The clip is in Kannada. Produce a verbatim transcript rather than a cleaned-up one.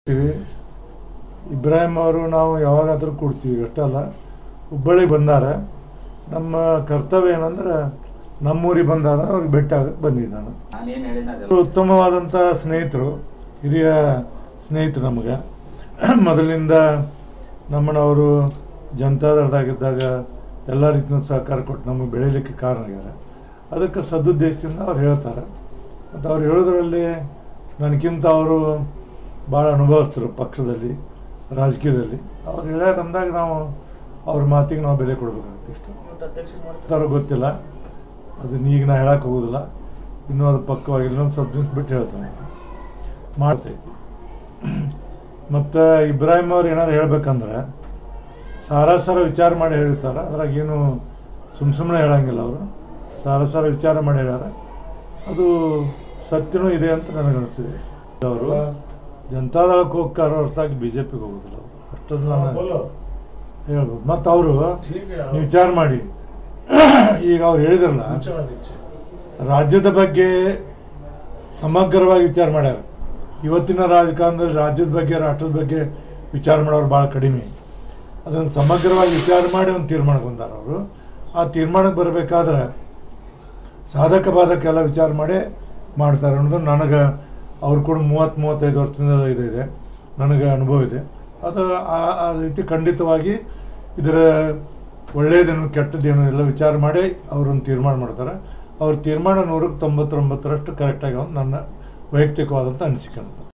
ಇಬ್ರಾಹಿಂ ಅವರು ನಾವು ಯಾವಾಗಾದರೂ ಕೊಡ್ತೀವಿ, ಅಷ್ಟಲ್ಲ ಹುಬ್ಬಳ್ಳಿಗೆ ಬಂದಾರೆ. ನಮ್ಮ ಕರ್ತವ್ಯ ಏನಂದ್ರೆ ನಮ್ಮೂರಿಗೆ ಬಂದಾರ ಅವ್ರಿಗೆ ಭೇಟಿ ಆಗಕ್ಕೆ ಬಂದಿದ್ದಾನೆ. ಉತ್ತಮವಾದಂಥ ಸ್ನೇಹಿತರು, ಹಿರಿಯ ಸ್ನೇಹಿತರು ನಮಗೆ. ಮೊದಲಿನಿಂದ ನಮ್ಮನವರು ಜನತಾದಳದಾಗಿದ್ದಾಗ ಎಲ್ಲ ರೀತಿಯ ಸಹಕಾರ ಕೊಟ್ಟು ನಮಗೆ ಬೆಳೀಲಿಕ್ಕೆ ಕಾರಣ ಆಗ್ಯಾರ. ಅದಕ್ಕೆ ಸದುದ್ದೇಶದಿಂದ ಅವ್ರು ಹೇಳ್ತಾರೆ. ಮತ್ತು ಅವ್ರು ಹೇಳೋದ್ರಲ್ಲಿ ನನಗಿಂತ ಅವರು ಭಾಳ ಅನುಭವಿಸ್ತರು ಪಕ್ಷದಲ್ಲಿ, ರಾಜಕೀಯದಲ್ಲಿ. ಅವ್ರು ಹೇಳ್ಯಾರ ಅಂದಾಗ ನಾವು ಅವ್ರ ಮಾತಿಗೆ ನಾವು ಬೆಲೆ ಕೊಡಬೇಕಾಗುತ್ತೆ. ಇಷ್ಟು ಅವ್ರಿಗೆ ಗೊತ್ತಿಲ್ಲ, ಅದನ್ನ ಈಗ ನಾ ಹೇಳಕ್ಕೆ ಹೋಗೋದಿಲ್ಲ. ಇನ್ನೂ ಅದು ಪಕ್ಕವಾಗಿ ಇನ್ನೊಂದು ಸ್ವಲ್ಪ ದಿವಸ ಬಿಟ್ಟು ಹೇಳ್ತಾನೆ ಮಾಡ್ತೈತಿ. ಮತ್ತು ಇಬ್ರಾಹಿಂ ಅವ್ರು ಏನಾರು ಹೇಳ್ಬೇಕಂದ್ರೆ ಸಾರಾಸಾರ ವಿಚಾರ ಮಾಡಿ ಹೇಳ್ತಾರೆ. ಅದ್ರಾಗ ಏನು ಸುಮ್ಮ ಸುಮ್ಮನೆ ಹೇಳಂಗಿಲ್ಲ. ಅವರು ಸಾರಾಸಾರ ವಿಚಾರ ಮಾಡಿ ಹೇಳ್ಯಾರ. ಅದು ಸತ್ಯನೂ ಇದೆ ಅಂತ ನನಗೆ ಅನಿಸ್ತಿದೆ. ಅವರು ಜನತಾದಳಕ್ಕೆ ಹೋಗ್ತಾರೋ ಹೊರತಾಗಿ ಬಿ ಜೆ ಪಿಗೆ ಹೋಗೋದಿಲ್ಲ. ಅವರು ಅಷ್ಟೊಂದು ನಾನು ಹೇಳ್ಬೋದು. ಮತ್ತು ಅವರು ನೀವು ವಿಚಾರ ಮಾಡಿ, ಈಗ ಅವ್ರು ಹೇಳಿದ್ರಲ್ಲ, ರಾಜ್ಯದ ಬಗ್ಗೆ ಸಮಗ್ರವಾಗಿ ವಿಚಾರ ಮಾಡ್ಯಾರ. ಇವತ್ತಿನ ರಾಜಕಾರಣದಲ್ಲಿ ರಾಜ್ಯದ ಬಗ್ಗೆ, ರಾಷ್ಟ್ರದ ಬಗ್ಗೆ ವಿಚಾರ ಮಾಡೋರು ಭಾಳ ಕಡಿಮೆ. ಅದನ್ನು ಸಮಗ್ರವಾಗಿ ವಿಚಾರ ಮಾಡಿ ಒಂದು ತೀರ್ಮಾನಕ್ಕೆ ಬಂದಾರ ಅವರು. ಆ ತೀರ್ಮಾನಕ್ಕೆ ಬರಬೇಕಾದ್ರೆ ಸಾಧಕ ಬಾಧಕ ಎಲ್ಲ ವಿಚಾರ ಮಾಡಿ ಮಾಡ್ತಾರೆ ಅನ್ನೋದು ನನಗೆ. ಅವ್ರು ಕೂಡ ಮೂವತ್ತು ಮೂವತ್ತೈದು ವರ್ಷದಿಂದ ಇದೆ, ನನಗೆ ಅನುಭವ ಇದೆ. ಅದು ಆ ರೀತಿ ಖಂಡಿತವಾಗಿ ಇದರ ಒಳ್ಳೆಯದೇನು ಕೆಟ್ಟದ್ದೇನು ಎಲ್ಲ ವಿಚಾರ ಮಾಡಿ ಅವರೊಂದು ತೀರ್ಮಾನ ಮಾಡ್ತಾರೆ. ಅವ್ರ ತೀರ್ಮಾನ ನೂರಕ್ಕೆ ತೊಂಬತ್ತೊಂಬತ್ತರಷ್ಟು ಕರೆಕ್ಟಾಗಿ ನನ್ನ ವೈಯಕ್ತಿಕವಾದಂಥ ಅನಿಸಿಕೆ.